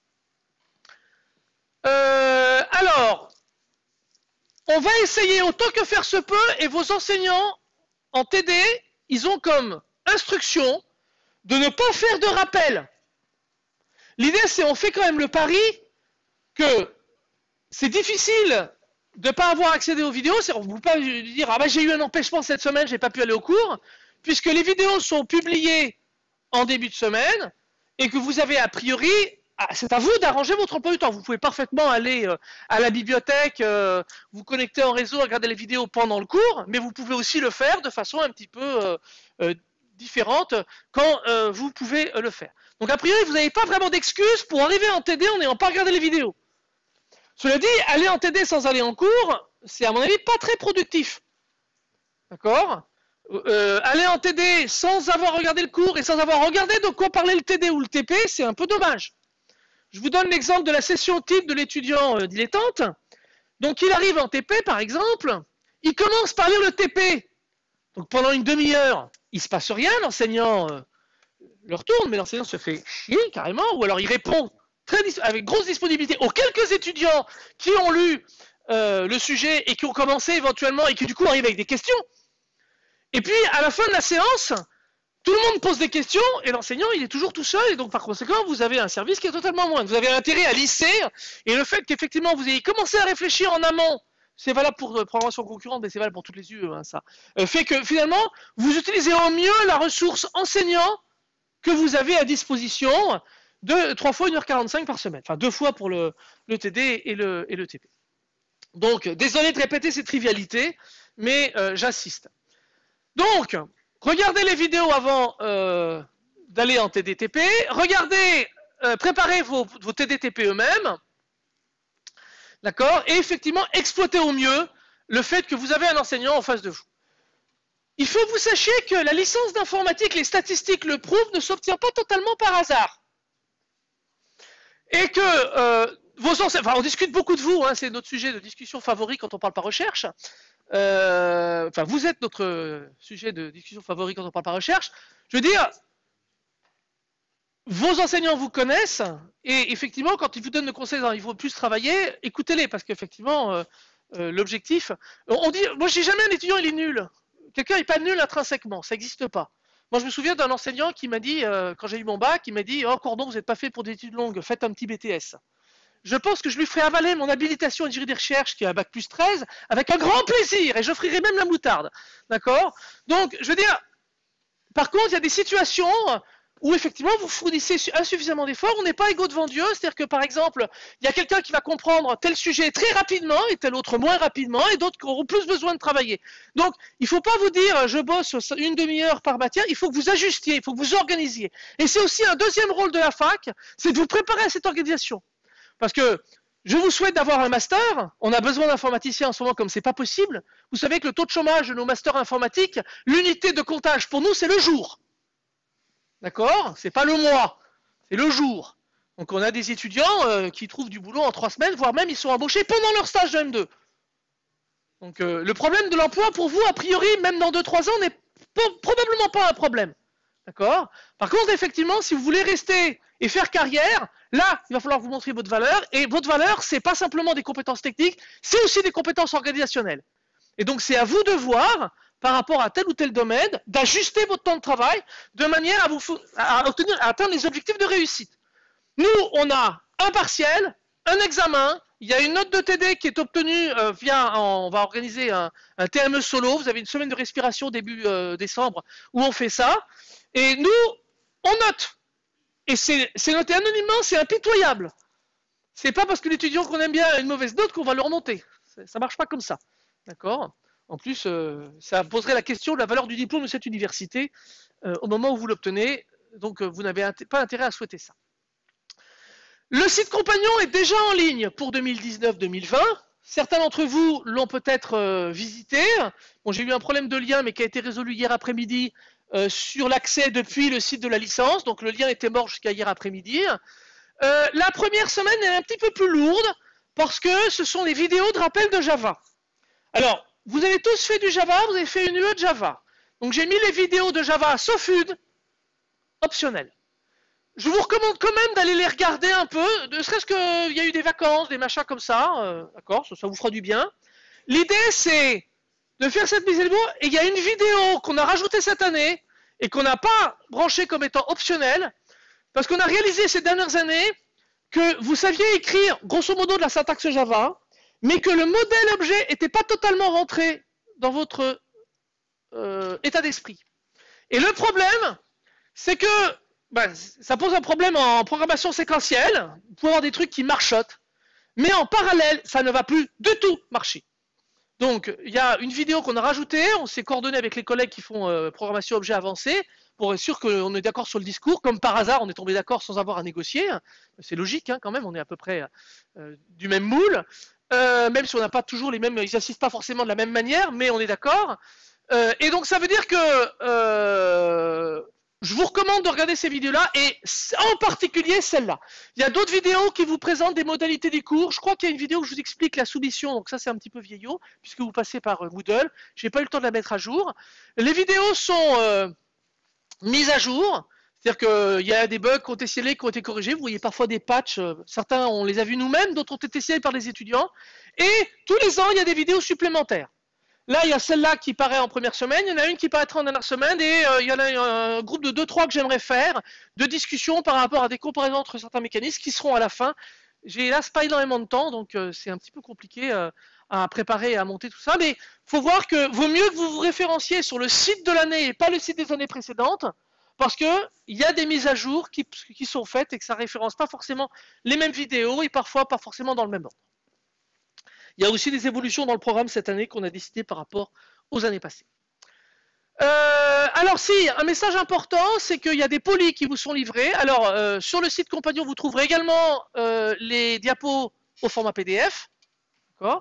Euh, alors, on va essayer autant que faire se peut, et vos enseignants en T D, ils ont comme instruction de ne pas faire de rappel. L'idée, c'est on fait quand même le pari que c'est difficile de ne pas avoir accédé aux vidéos. On ne peut pas dire « Ah ben j'ai eu un empêchement cette semaine, je n'ai pas pu aller au cours », puisque les vidéos sont publiées en début de semaine et que vous avez a priori c'est à vous d'arranger votre emploi du temps. Vous pouvez parfaitement aller euh, à la bibliothèque, euh, vous connecter en réseau, regarder les vidéos pendant le cours, mais vous pouvez aussi le faire de façon un petit peu euh, euh, différente quand euh, vous pouvez euh, le faire. Donc a priori, vous n'avez pas vraiment d'excuses pour arriver en T D en n'ayant pas regardé les vidéos. Cela dit, aller en T D sans aller en cours, c'est à mon avis pas très productif. D'accord ? euh, Aller en T D sans avoir regardé le cours et sans avoir regardé de quoi parlait le T D ou le T P, c'est un peu dommage. Je vous donne l'exemple de la session type de l'étudiant euh, dilettante. Donc il arrive en T P par exemple, il commence par lire le T P. Donc pendant une demi-heure, il ne se passe rien, l'enseignant euh, le retourne, mais l'enseignant se fait chier carrément, ou alors il répond très avec grosse disponibilité aux quelques étudiants qui ont lu euh, le sujet et qui ont commencé éventuellement et qui du coup arrivent avec des questions. Et puis à la fin de la séance, tout le monde pose des questions et l'enseignant il est toujours tout seul et donc par conséquent vous avez un service qui est totalement moindre. Vous avez intérêt à lisser et le fait qu'effectivement vous ayez commencé à réfléchir en amont, c'est valable pour euh, programmation concurrente mais c'est valable pour toutes les U E, hein, ça, euh, fait que finalement vous utilisez au mieux la ressource enseignant que vous avez à disposition de trois fois une heure quarante-cinq par semaine, enfin deux fois pour le, le T D et le, et le T P. Donc désolé de répéter ces trivialités, mais euh, j'assiste. Donc, regardez les vidéos avant euh, d'aller en T D T P, regardez, euh, préparez vos, vos T D T P eux-mêmes, d'accord, et effectivement, exploitez au mieux le fait que vous avez un enseignant en face de vous. Il faut que vous sachiez que la licence d'informatique, les statistiques le prouvent, ne s'obtient pas totalement par hasard. Et que euh, vos enseignants, enfin on discute beaucoup de vous, hein, c'est notre sujet de discussion favori quand on parle pas recherche, euh, enfin vous êtes notre sujet de discussion favori quand on parle pas recherche, je veux dire, vos enseignants vous connaissent, et effectivement quand ils vous donnent le conseil il faut plus travailler, écoutez-les, parce qu'effectivement euh, euh, l'objectif, on dit, moi je dis jamais un étudiant il est nul, quelqu'un n'est pas nul intrinsèquement, ça n'existe pas. Moi, je me souviens d'un enseignant qui m'a dit, euh, quand j'ai eu mon bac, il m'a dit « Oh, Cordon, vous n'êtes pas fait pour des études longues, faites un petit B T S. » Je pense que je lui ferai avaler mon habilitation en ingénierie des recherches, qui est un bac plus treize, avec un grand plaisir, et j'offrirai même la moutarde. D'accord? Donc, je veux dire, par contre, il y a des situations où effectivement vous fournissez insuffisamment d'efforts, on n'est pas égaux devant Dieu, c'est-à-dire que par exemple, il y a quelqu'un qui va comprendre tel sujet très rapidement et tel autre moins rapidement et d'autres qui auront plus besoin de travailler. Donc, il ne faut pas vous dire je bosse une demi-heure par matière, il faut que vous ajustiez, il faut que vous organisiez. Et c'est aussi un deuxième rôle de la fac, c'est de vous préparer à cette organisation. Parce que je vous souhaite d'avoir un master, on a besoin d'informaticiens en ce moment comme c'est pas possible. Vous savez que le taux de chômage de nos masters informatiques, l'unité de comptage pour nous c'est le jour. D'accord? C'est pas le mois, c'est le jour. Donc on a des étudiants euh, qui trouvent du boulot en trois semaines, voire même ils sont embauchés pendant leur stage de M deux. Donc euh, le problème de l'emploi pour vous, a priori, même dans deux trois ans, n'est probablement pas un problème. D'accord? Par contre, effectivement, si vous voulez rester et faire carrière, là, il va falloir vous montrer votre valeur. Et votre valeur, c'est pas simplement des compétences techniques, c'est aussi des compétences organisationnelles. Et donc c'est à vous de voir, par rapport à tel ou tel domaine, d'ajuster votre temps de travail de manière à, vous, à, obtenir, à atteindre les objectifs de réussite. Nous, on a un partiel, un examen, il y a une note de T D qui est obtenue euh, via, on va organiser un, un T M E solo, vous avez une semaine de respiration début euh, décembre où on fait ça, et nous, on note. Et c'est noté anonymement, c'est impitoyable. C'est pas parce que l'étudiant qu'on aime bien a une mauvaise note qu'on va le remonter. Ça marche pas comme ça. D'accord? En plus, euh, ça poserait la question de la valeur du diplôme de cette université euh, au moment où vous l'obtenez. Donc, euh, vous n'avez pas intérêt à souhaiter ça. Le site Compagnon est déjà en ligne pour deux mille dix-neuf deux mille vingt. Certains d'entre vous l'ont peut-être euh, visité. Bon, j'ai eu un problème de lien, mais qui a été résolu hier après-midi euh, sur l'accès depuis le site de la licence. Donc, le lien était mort jusqu'à hier après-midi. Euh, la première semaine est un petit peu plus lourde parce que ce sont les vidéos de rappel de Java. Alors, vous avez tous fait du Java, vous avez fait une U E de Java. Donc, j'ai mis les vidéos de Java, sauf une, optionnelles. Je vous recommande quand même d'aller les regarder un peu, ne serait-ce qu'il y a eu des vacances, des machins comme ça, euh, d'accord, ça, ça vous fera du bien. L'idée, c'est de faire cette mise à niveau, et il y a une vidéo qu'on a rajoutée cette année, et qu'on n'a pas branchée comme étant optionnelle, parce qu'on a réalisé ces dernières années que vous saviez écrire, grosso modo, de la syntaxe Java, mais que le modèle objet n'était pas totalement rentré dans votre euh, état d'esprit. Et le problème, c'est que ben, ça pose un problème en programmation séquentielle. Vous pouvez avoir des trucs qui marchotent, mais en parallèle, ça ne va plus du tout marcher. Donc, il y a une vidéo qu'on a rajoutée, on s'est coordonné avec les collègues qui font euh, programmation objet avancé, pour être sûr qu'on est d'accord sur le discours. Comme par hasard, on est tombé d'accord sans avoir à négocier. C'est logique, hein, quand même, on est à peu près euh, du même moule. Euh, même si on n'a pas toujours les mêmes, ils n'assistent pas forcément de la même manière, mais on est d'accord. Euh, et donc, ça veut dire que euh, je vous recommande de regarder ces vidéos-là, et en particulier celle-là. Il y a d'autres vidéos qui vous présentent des modalités des cours. Je crois qu'il y a une vidéo où je vous explique la soumission, donc ça c'est un petit peu vieillot, puisque vous passez par euh, Moodle. Je n'ai pas eu le temps de la mettre à jour. Les vidéos sont euh, mises à jour, c'est-à-dire qu'il y a des bugs qui ont été signalés, qui ont été corrigés. Vous voyez parfois des patchs, euh, certains on les a vus nous-mêmes, d'autres ont été signalés par les étudiants. Et tous les ans, il y a des vidéos supplémentaires. Là, il y a celle-là qui paraît en première semaine, il y en a une qui paraîtra en dernière semaine, et euh, il y en a un groupe de deux trois que j'aimerais faire, de discussion par rapport à des comparaisons entre certains mécanismes qui seront à la fin. J'ai hélas pas énormément de temps, donc euh, c'est un petit peu compliqué euh, à préparer et à monter tout ça, mais il faut voir que vaut mieux que vous vous référenciez sur le site de l'année et pas le site des années précédentes, parce qu'il y a des mises à jour qui, qui sont faites et que ça ne référence pas forcément les mêmes vidéos et parfois pas forcément dans le même ordre. Il y a aussi des évolutions dans le programme cette année qu'on a décidé par rapport aux années passées. Euh, alors si, un message important, c'est qu'il y a des polis qui vous sont livrés. Alors euh, sur le site Compagnon, vous trouverez également euh, les diapos au format P D F. D'accord ?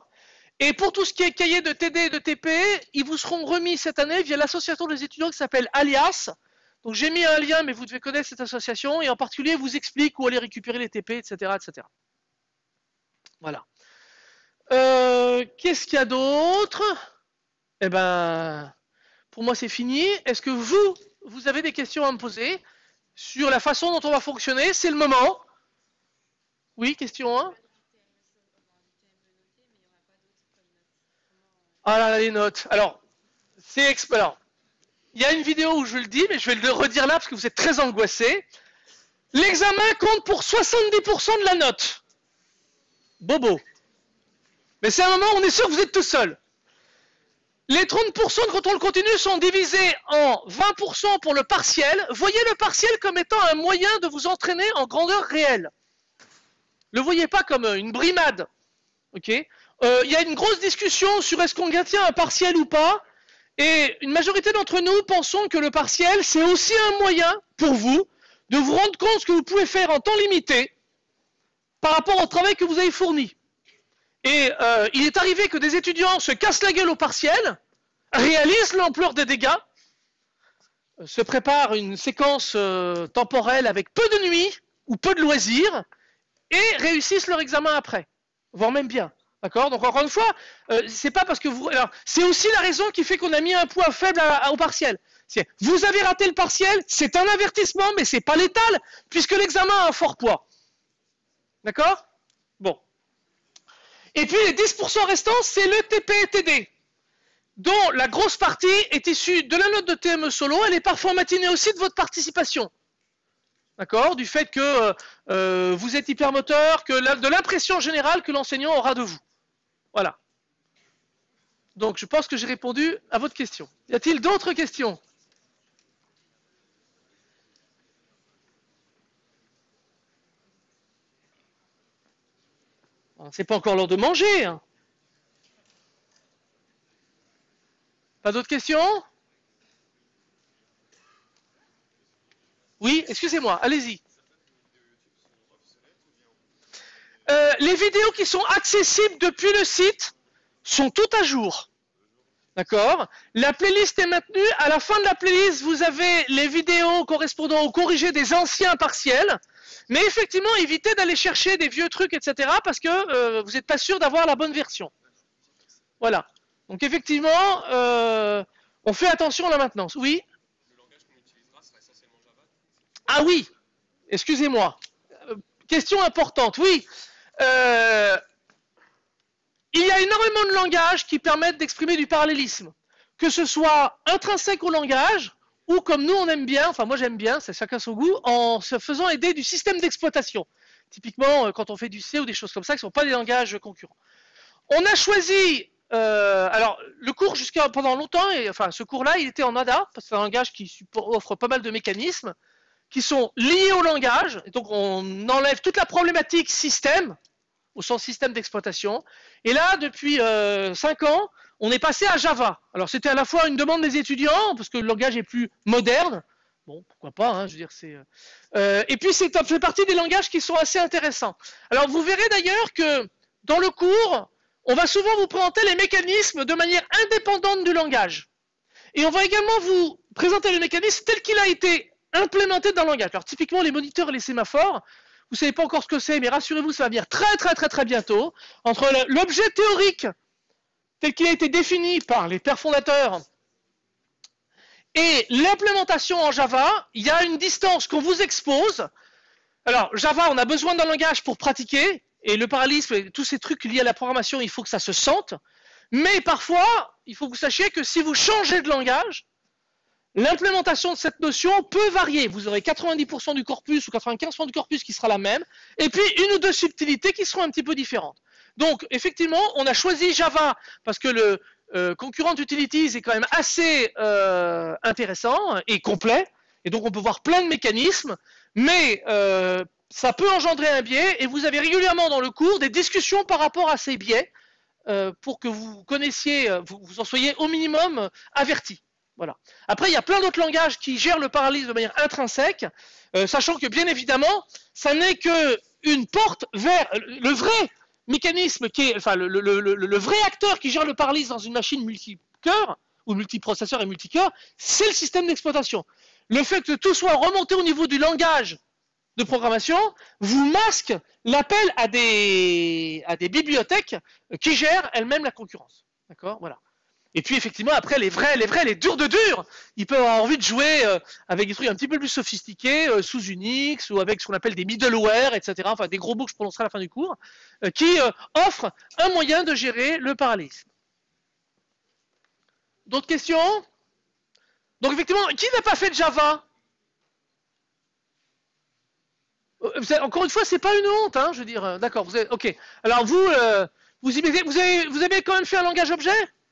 Et pour tout ce qui est cahier de T D et de T P, ils vous seront remis cette année via l'association des étudiants qui s'appelle Alias. Donc j'ai mis un lien, mais vous devez connaître cette association, et en particulier, vous explique où aller récupérer les T P, et cetera, et cetera. Voilà. Euh, Qu'est-ce qu'il y a d'autre? Eh ben, pour moi c'est fini. Est-ce que vous, vous avez des questions à me poser sur la façon dont on va fonctionner? C'est le moment. Oui, question un. Ah là, les notes. Alors, c'est alors, il y a une vidéo où je le dis, mais je vais le redire là parce que vous êtes très angoissés. L'examen compte pour soixante-dix pour cent de la note. Bobo. Mais c'est un moment où on est sûr que vous êtes tout seul. Les trente pour cent de contrôle continu sont divisés en vingt pour cent pour le partiel. Voyez le partiel comme étant un moyen de vous entraîner en grandeur réelle. Ne le voyez pas comme une brimade. Ok ? Euh, il y a une grosse discussion sur est-ce qu'on tient un partiel ou pas. Et une majorité d'entre nous pensons que le partiel, c'est aussi un moyen pour vous de vous rendre compte ce que vous pouvez faire en temps limité par rapport au travail que vous avez fourni. Et euh, il est arrivé que des étudiants se cassent la gueule au partiel, réalisent l'ampleur des dégâts, se préparent une séquence euh, temporelle avec peu de nuits ou peu de loisirs, et réussissent leur examen après, voire même bien. D'accord? Donc encore une fois, euh, c'est pas parce que vous. C'est aussi la raison qui fait qu'on a mis un poids faible à, à, au partiel. Vous avez raté le partiel, c'est un avertissement, mais c'est pas létal, puisque l'examen a un fort poids. D'accord? Bon. Et puis les dix pour cent restants, c'est le T P et T D, dont la grosse partie est issue de la note de T M E solo, elle est parfois matinée aussi de votre participation. D'accord? Du fait que euh, vous êtes hypermoteur, que la, de l'impression générale que l'enseignant aura de vous. Voilà. Donc je pense que j'ai répondu à votre question. Y a-t-il d'autres questions? C'est pas encore l'heure de manger. Hein. Pas d'autres questions? Oui, excusez-moi, allez-y. Euh, les vidéos qui sont accessibles depuis le site sont toutes à jour. D'accord? La playlist est maintenue. À la fin de la playlist, vous avez les vidéos correspondant au corrigé des anciens partiels. Mais effectivement, évitez d'aller chercher des vieux trucs, et cetera, parce que euh, vous n'êtes pas sûr d'avoir la bonne version. Voilà. Donc effectivement, euh, on fait attention à la maintenance. Oui? Le langage qu'on utilisera sera essentiellement Java? Ah oui. Excusez-moi. Euh, question importante. Oui. Euh, il y a énormément de langages qui permettent d'exprimer du parallélisme. Que ce soit intrinsèque au langage, ou comme nous on aime bien, enfin moi j'aime bien, c'est chacun son goût, en se faisant aider du système d'exploitation. Typiquement quand on fait du C ou des choses comme ça, qui ne sont pas des langages concurrents. On a choisi, euh, alors le cours jusqu'à pendant longtemps, et, enfin ce cours-là il était en A D A, parce que c'est un langage qui offre pas mal de mécanismes, qui sont liés au langage. Et donc, on enlève toute la problématique système, au sens système d'exploitation. Et là, depuis euh, cinq ans, on est passé à Java. Alors, c'était à la fois une demande des étudiants, parce que le langage est plus moderne. Bon, pourquoi pas, hein, je veux dire, c'est... Euh, et puis, c'est fait partie des langages qui sont assez intéressants. Alors, vous verrez d'ailleurs que dans le cours, on va souvent vous présenter les mécanismes de manière indépendante du langage. Et on va également vous présenter le mécanisme tel qu'il a été implémenté dans le langage. Alors, typiquement, les moniteurs et les sémaphores, vous ne savez pas encore ce que c'est, mais rassurez-vous, ça va venir très, très, très, très bientôt. Entre l'objet théorique tel qu'il a été défini par les pères fondateurs et l'implémentation en Java, il y a une distance qu'on vous expose. Alors, Java, on a besoin d'un langage pour pratiquer, et le parallélisme, et tous ces trucs liés à la programmation, il faut que ça se sente. Mais parfois, il faut que vous sachiez que si vous changez de langage, l'implémentation de cette notion peut varier. Vous aurez quatre-vingt-dix pour cent du corpus ou quatre-vingt-quinze pour cent du corpus qui sera la même, et puis une ou deux subtilités qui seront un petit peu différentes. Donc, effectivement, on a choisi Java parce que le euh, Concurrent Utilities est quand même assez euh, intéressant et complet, et donc on peut voir plein de mécanismes, mais euh, ça peut engendrer un biais, et vous avez régulièrement dans le cours des discussions par rapport à ces biais euh, pour que vous connaissiez, vous, vous en soyez au minimum avertis. Voilà. Après, il y a plein d'autres langages qui gèrent le parallélisme de manière intrinsèque, euh, sachant que bien évidemment, ça n'est qu'une porte vers le vrai mécanisme qui est, enfin, le, le, le, le vrai acteur qui gère le parallélisme dans une machine multicœur, ou multiprocesseur et multicœur, c'est le système d'exploitation. Le fait que tout soit remonté au niveau du langage de programmation vous masque l'appel à des, à des bibliothèques qui gèrent elles-mêmes la concurrence. D'accord ? Voilà. Et puis effectivement, après, les vrais, les vrais, les durs de durs, ils peuvent avoir envie de jouer euh, avec des trucs un petit peu plus sophistiqués, euh, sous Unix, ou avec ce qu'on appelle des middleware, et cetera. Enfin, des gros mots que je prononcerai à la fin du cours, euh, qui euh, offrent un moyen de gérer le parallélisme. D'autres questions? Donc effectivement, qui n'a pas fait de Java? Encore une fois, c'est pas une honte, hein, je veux dire. D'accord, vous avez, ok. Alors vous, euh, vous, vous, avez, vous avez quand même fait un langage objet?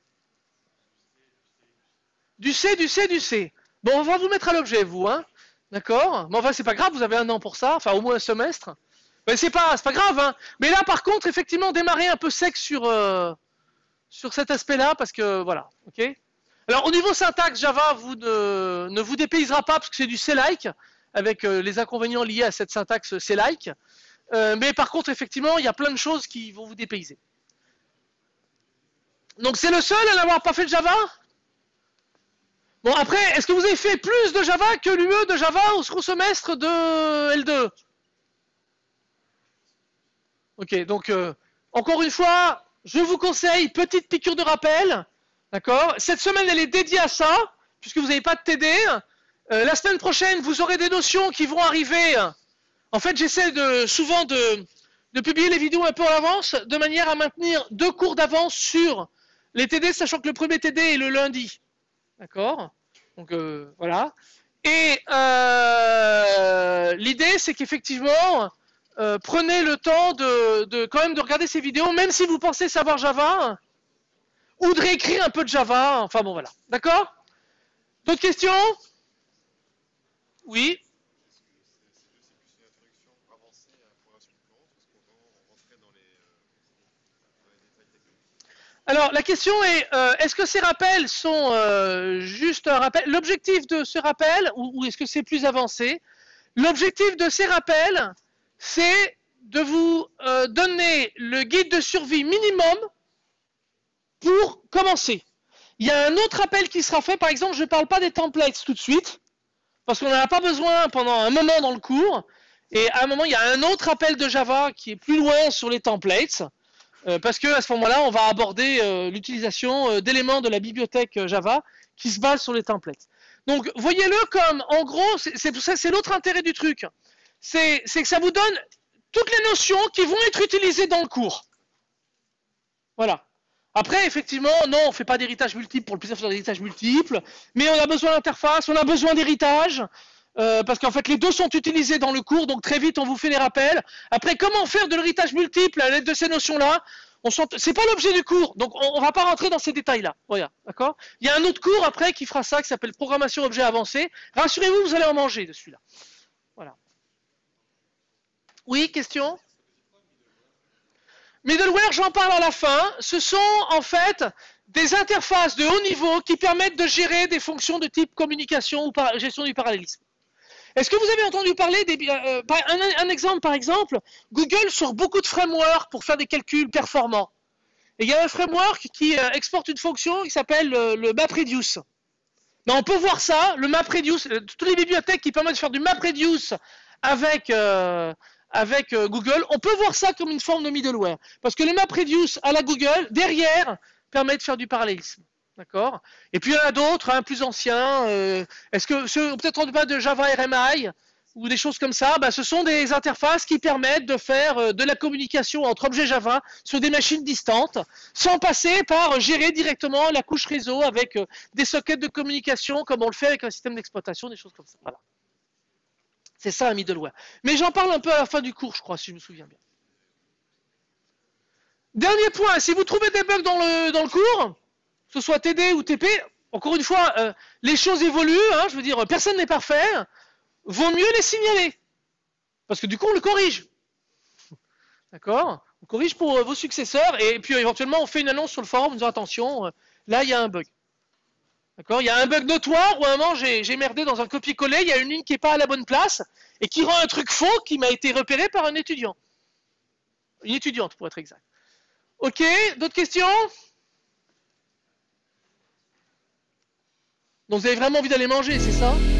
Du C, du C, du C. Bon, on va vous mettre à l'objet, vous, hein. D'accord? Mais enfin, c'est pas grave, vous avez un an pour ça, enfin au moins un semestre. Mais c'est pas, c'est pas grave, hein. Mais là, par contre, effectivement, démarrer un peu sec sur, euh, sur cet aspect-là, parce que, voilà, ok? Alors, au niveau syntaxe, Java vous ne, ne vous dépaysera pas, parce que c'est du C-like, avec euh, les inconvénients liés à cette syntaxe C-like. Euh, mais par contre, effectivement, il y a plein de choses qui vont vous dépayser. Donc, c'est le seul à n'avoir pas fait de Java? Bon, après, est-ce que vous avez fait plus de Java que l'U E de Java au second semestre de L deux? Ok, donc, euh, encore une fois, je vous conseille, petite piqûre de rappel, d'accord? Cette semaine, elle est dédiée à ça, puisque vous n'avez pas de T D. Euh, la semaine prochaine, vous aurez des notions qui vont arriver. En fait, j'essaie de, souvent de, de publier les vidéos un peu en avance, de manière à maintenir deux cours d'avance sur les T D, sachant que le premier T D est le lundi. D'accord? Donc euh, voilà. Et euh, l'idée, c'est qu'effectivement, euh, prenez le temps de, de quand même de regarder ces vidéos, même si vous pensez savoir Java, ou de réécrire un peu de Java. Enfin bon, voilà. D'accord? D'autres questions? Oui. Alors, la question est, euh, est-ce que ces rappels sont euh, juste un rappel? L'objectif de ce rappel, ou, ou est-ce que c'est plus avancé? L'objectif de ces rappels, c'est de vous euh, donner le guide de survie minimum pour commencer. Il y a un autre rappel qui sera fait, par exemple, je ne parle pas des templates tout de suite, parce qu'on n'en a pas besoin pendant un moment dans le cours, et à un moment, il y a un autre rappel de Java qui est plus loin sur les templates, Euh, parce que à ce moment-là, on va aborder euh, l'utilisation euh, d'éléments de la bibliothèque euh, Java qui se basent sur les templates. Donc, voyez-le comme, en gros, c'est l'autre intérêt du truc. C'est que ça vous donne toutes les notions qui vont être utilisées dans le cours. Voilà. Après, effectivement, non, on ne fait pas d'héritage multiple pour le plaisir de faire d'héritage multiple, mais on a besoin d'interface, on a besoin d'héritage, euh, parce qu'en fait, les deux sont utilisés dans le cours, donc très vite, on vous fait les rappels. Après, comment faire de l'héritage multiple à l'aide de ces notions-là? C'est pas l'objet du cours, donc on, on va pas rentrer dans ces détails-là. Voilà, d'accord? Il y a un autre cours après qui fera ça, qui s'appelle programmation objet avancé. Rassurez-vous, vous allez en manger de celui-là. Oui, question? Middleware, j'en parle à la fin. Ce sont en fait des interfaces de haut niveau qui permettent de gérer des fonctions de type communication ou par, gestion du parallélisme. Est-ce que vous avez entendu parler des... Euh, un, un exemple, par exemple, Google sort beaucoup de frameworks pour faire des calculs performants. Et il y a un framework qui euh, exporte une fonction qui s'appelle euh, le MapReduce. Ben, on peut voir ça, le MapReduce, euh, toutes les bibliothèques qui permettent de faire du MapReduce avec, euh, avec euh, Google, on peut voir ça comme une forme de middleware. Parce que le MapReduce à la Google, derrière, permet de faire du parallélisme. D'accord? Et puis il y en a d'autres, hein, plus anciens. Euh, Est-ce que ceux peut-être pas de Java R M I ou des choses comme ça, bah, ce sont des interfaces qui permettent de faire euh, de la communication entre objets Java sur des machines distantes, sans passer par euh, gérer directement la couche réseau avec euh, des sockets de communication comme on le fait avec un système d'exploitation, des choses comme ça. Voilà. C'est ça un middleware. Mais j'en parle un peu à la fin du cours, je crois, si je me souviens bien. Dernier point, si vous trouvez des bugs dans le, dans le cours, que ce soit T D ou T P, encore une fois, euh, les choses évoluent, hein, je veux dire, personne n'est parfait, vaut mieux les signaler. Parce que du coup, on le corrige. D'accord? On corrige pour euh, vos successeurs, et puis éventuellement, on fait une annonce sur le forum en disant attention, euh, là, il y a un bug. D'accord? Il y a un bug notoire, où à un moment, j'ai merdé dans un copier-coller, il y a une ligne qui n'est pas à la bonne place, et qui rend un truc faux qui m'a été repéré par un étudiant. Une étudiante, pour être exact. Ok, d'autres questions? Donc vous avez vraiment envie d'aller manger, c'est ça?